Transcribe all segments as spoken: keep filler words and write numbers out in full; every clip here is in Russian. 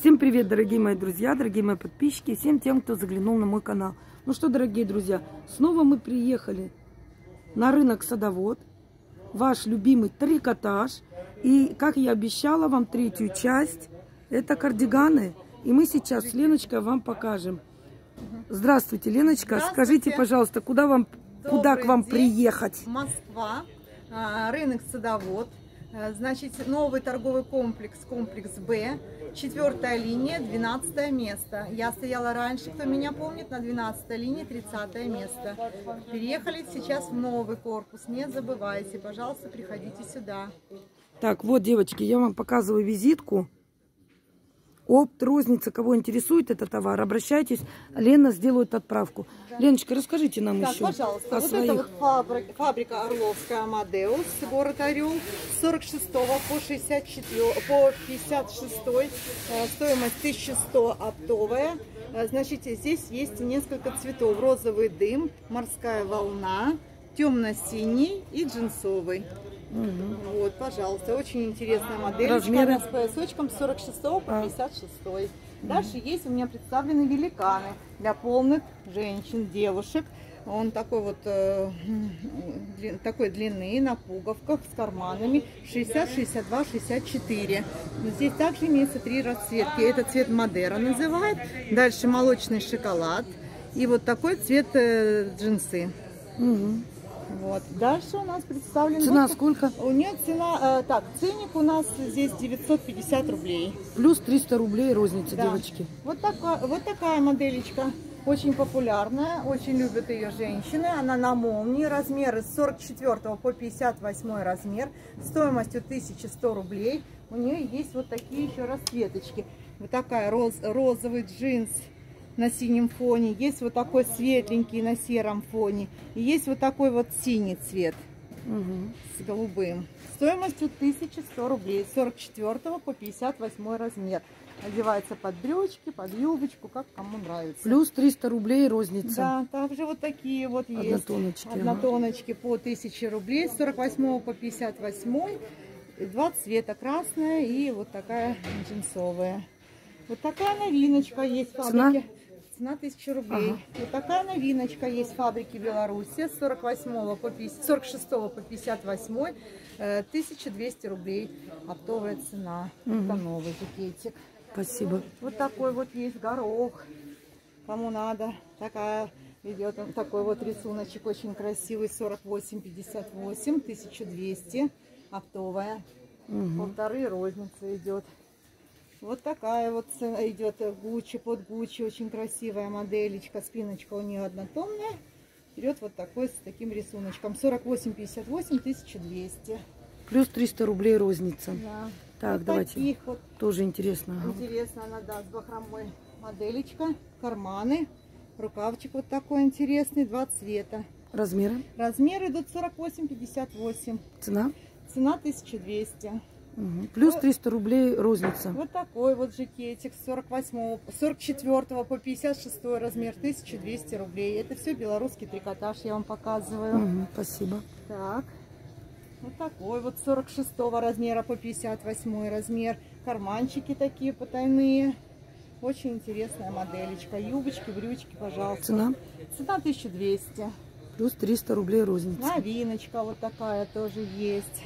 Всем привет, дорогие мои друзья, дорогие мои подписчики, всем тем, кто заглянул на мой канал. Ну что, дорогие друзья, снова мы приехали на рынок Садовод, ваш любимый трикотаж. И, как я обещала вам, третью часть, это кардиганы. И мы сейчас с Леночкой вам покажем. Здравствуйте, Леночка. Здравствуйте. Скажите, пожалуйста, куда, вам, куда к вам день. приехать? Москва, рынок Садовод. Значит, новый торговый комплекс, комплекс Б, четвертая линия, двенадцатое место. Я стояла раньше, кто меня помнит, на двенадцатой линии, тридцатое место. Переехали сейчас в новый корпус, не забывайте, пожалуйста, приходите сюда. Так, вот, девочки, я вам показываю визитку. Опт, розница, кого интересует этот товар, обращайтесь, Лена сделает отправку. Да. Леночка, расскажите нам так, еще пожалуйста, о вот своих. это вот фабрика, фабрика Орловская Амадеус, город Орел, с сорок шестого по шестьдесят четвёртый, по пятьдесят шестой, стоимость тысяча сто оптовая. Значит, здесь есть несколько цветов: розовый дым, морская волна, темно-синий и джинсовый. Угу. Вот, пожалуйста, очень интересная модель. Размеры? С поясочком с сорок шестого по пятьдесят шестой. А. Дальше угу. есть у меня представлены великаны для полных женщин, девушек. Он такой вот э, длин, такой длины, на пуговках, с карманами, шестьдесят, шестьдесят два, шестьдесят четыре. Здесь также имеется три расцветки. Это цвет Мадера называют. Дальше молочный шоколад. И вот такой цвет э, джинсы. Угу. Вот. Дальше у нас представлен... Цена вот, сколько? У нее цена... Э, так, ценник у нас здесь девятьсот пятьдесят рублей. Плюс триста рублей розница, да. Девочки. Вот, такая, вот такая моделечка. Очень популярная. Очень любят ее женщины. Она на молнии. Размеры с сорок четвёртого по пятьдесят восьмой размер. Стоимостью тысяча сто рублей. У нее есть вот такие еще расцветочки. Вот такая роз, розовый джинс на синем фоне, есть вот такой светленький на сером фоне, и есть вот такой вот синий цвет угу. с голубым. Стоимостью тысяча сто рублей, с сорок четвёртого по пятьдесят восьмой размер. Одевается под брючки, под юбочку, как кому нравится. Плюс триста рублей розница. Да, также вот такие вот есть. Однотоночки. Однотоночки по тысяче рублей, с сорок восьмого по пятьдесят восьмой. Два цвета, красная и вот такая джинсовая. Вот такая новиночка есть в фабрике. Цена тысяча рублей. Ага. Вот такая новиночка есть в фабрике Беларуси. С сорок восьмого по пятьдесят, сорок шестого по пятьдесят восьмой. тысяча двести рублей. Оптовая цена. Угу. Это новый жакетик. Спасибо. Вот такой вот есть горох. Кому надо. Такая идет такой вот рисуночек очень красивый. сорок восемь пятьдесят восемь. тысяча двести. Оптовая. Угу. Полторы розница идет. Вот такая вот цена идет Гуччи, под Гуччи, очень красивая моделечка, спиночка у нее однотонная. Вперед вот такой с таким рисуночком. сорок восемь пятьдесят восемь, тысяча двести. Плюс триста рублей розница. Да. Так, вот давайте. Вот тоже интересно. Интересно, она, да, с бахромой моделечка, карманы, рукавчик вот такой интересный, два цвета. Размеры? Размеры идут сорок восемь пятьдесят восемь. Цена? Цена тысяча двести. Угу. Плюс триста рублей розница. Вот такой вот жакетик с сорок восьмого, сорок четвёртого по пятьдесят шестой размер, тысяча двести рублей. Это все белорусский трикотаж, я вам показываю. Угу, спасибо. Так, вот такой вот сорок шестого размера по пятьдесят восьмой размер. Карманчики такие потайные. Очень интересная моделечка. Юбочки, брючки, пожалуйста. Цена? Цена тысяча двести. Плюс триста рублей розница. Новиночка вот такая тоже есть.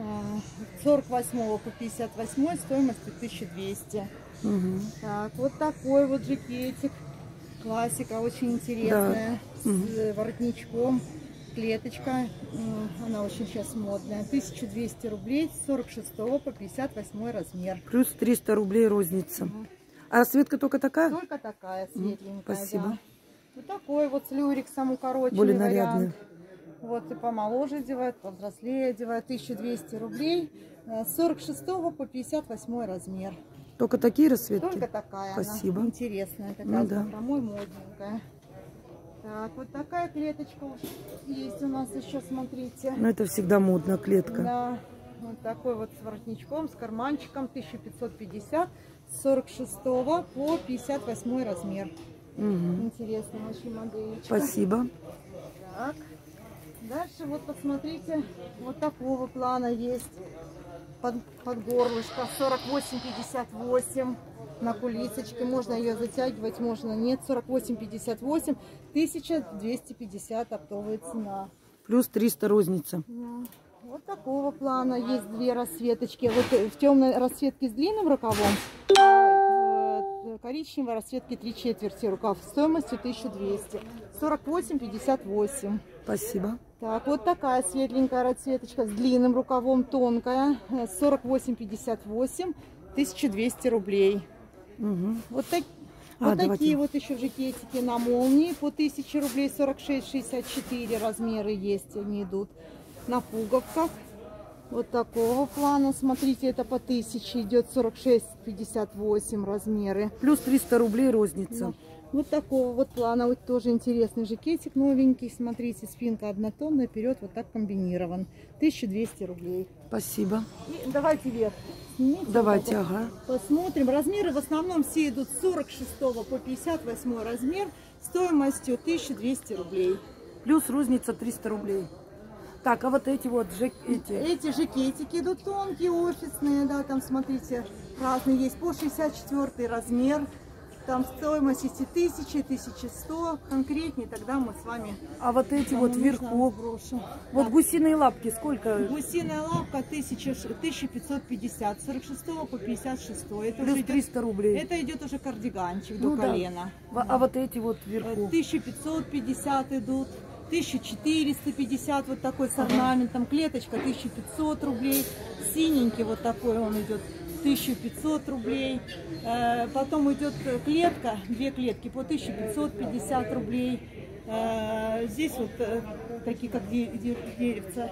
сорок восьмого по пятьдесят восьмой, стоимостью тысяча двести. Угу. Так, вот такой вот жакетик. Классика, очень интересная. Да. С угу. воротничком. Клеточка. Она очень сейчас модная. тысяча двести рублей, с сорок шестого по пятьдесят восьмой размер. Плюс триста рублей розница. Угу. А расцветка только такая? Только такая, светленькая. Спасибо. Да. Вот такой вот с люрексом укороченный более нарядный. вариант. Вот и помоложе одевают, повзрослее одевают. тысяча двести рублей, с сорок шестого по пятьдесят восьмой размер. Только такие расцветки? Только такая. Спасибо. Она интересная, такая, ну, да. Бахромой, модненькая. Так, вот такая клеточка уж есть у нас еще, смотрите. Ну, это всегда модно, клетка. Да, вот такой вот с воротничком, с карманчиком, тысяча пятьсот пятьдесят, с сорок шестого по пятьдесят восьмой размер. Угу. Интересная очень модельчика. Спасибо. Так. Дальше вот посмотрите, вот такого плана есть под, под горлышко, сорок восемь пятьдесят восемь. на кулисочке. Можно ее затягивать, можно нет. сорок восемь пятьдесят восемь, тысяча двести пятьдесят оптовая цена. Плюс триста розница. Да. Вот такого плана есть две расцветочки. Вот в темной расцветке с длинным рукавом, а в коричневой расцветке три четверти рукав стоимостью тысяча двести. сорок восемь пятьдесят восемь. Спасибо. Так, вот такая светленькая расцветочка с длинным рукавом, тонкая, сорок восемь пятьдесят восемь, тысяча двести рублей. Угу. Вот, так, а, вот такие давайте. вот еще жакетики на молнии по тысяче рублей, сорок шесть шестьдесят четыре размеры есть, они идут на пуговках. Вот такого плана, смотрите, это по тысяче идет, сорок шесть пятьдесят восемь размеры. Плюс триста рублей розница. Да. Вот такого вот плана, вот тоже интересный жакетик новенький. Смотрите, спинка однотонная, вперед вот так комбинирован. тысяча двести рублей. Спасибо. И давайте вверх. Снимите, Давайте, вот ага. Посмотрим. Размеры в основном все идут с сорок шестого по пятьдесят восьмой размер стоимостью тысяча двести рублей. Плюс розница триста рублей. Так, а вот эти вот жак... эти. Эти жакетики идут тонкие, офисные, да, там смотрите, разные есть по шестьдесят четвёртый размер. Там стоимость есть и тысяча, и тысяча сто, конкретнее, тогда мы с вами... А вот эти Кому вот нужно, вверху. брошу. Вот Да. гусиные лапки сколько? Гусиная лапка тысяча, тысяча пятьсот пятьдесят, с сорок шестого по пятьдесят шестой. Это Плюс уже идет, триста рублей. это идет уже кардиганчик Ну до да. колена. А, Да. а вот эти вот вверху? тысяча пятьсот пятьдесят идут, тысяча четыреста пятьдесят, вот такой с орнаментом, клеточка тысяча пятьсот рублей, синенький вот такой он идет, тысяча пятьсот рублей, э, потом идет клетка, две клетки по тысяча пятьсот пятьдесят рублей, э, здесь вот э, такие как де- де- деревца,